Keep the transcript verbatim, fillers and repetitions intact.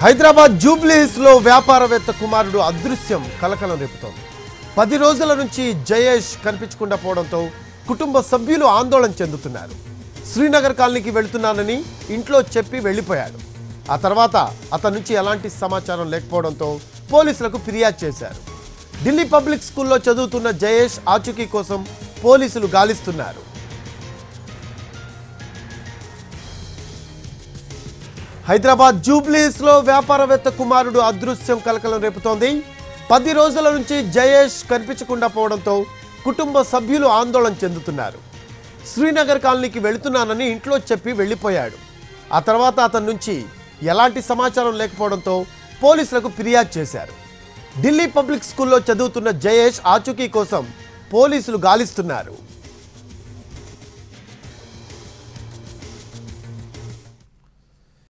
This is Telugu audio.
హైదరాబాద్ జూబ్లీహిల్స్ లో వ్యాపారవేత్త కుమారుడు అదృశ్యం కలకలం రేపుతోంది. పది రోజుల నుంచి జయేష్ కనిపించకుండా పోవడంతో కుటుంబ సభ్యులు ఆందోళన చెందుతున్నారు. శ్రీనగర్ కాలనీకి వెళ్తున్నానని ఇంట్లో చెప్పి వెళ్ళిపోయాడు. ఆ తర్వాత అతని నుంచి ఎలాంటి సమాచారం లేకపోవడంతో పోలీసులకు ఫిర్యాదు చేశారు. ఢిల్లీ పబ్లిక్ స్కూల్లో చదువుతున్న జయేష్ ఆచూకీ కోసం పోలీసులు గాలిస్తున్నారు. హైదరాబాద్ జూబ్లీహిల్స్ లో వ్యాపారవేత్త కుమారుడు అదృశ్యం కలకలం రేపుతోంది. పది రోజుల నుంచి జయేష్ కనిపించకుండా పోవడంతో కుటుంబ సభ్యులు ఆందోళన చెందుతున్నారు. శ్రీనగర్ కాలనీకి వెళుతున్నానని ఇంట్లో చెప్పి వెళ్ళిపోయాడు. ఆ తర్వాత అతని నుంచి ఎలాంటి సమాచారం లేకపోవడంతో పోలీసులకు ఫిర్యాదు చేశారు. ఢిల్లీ పబ్లిక్ స్కూల్లో చదువుతున్న జయేష్ ఆచూకీ కోసం పోలీసులు గాలిస్తున్నారు.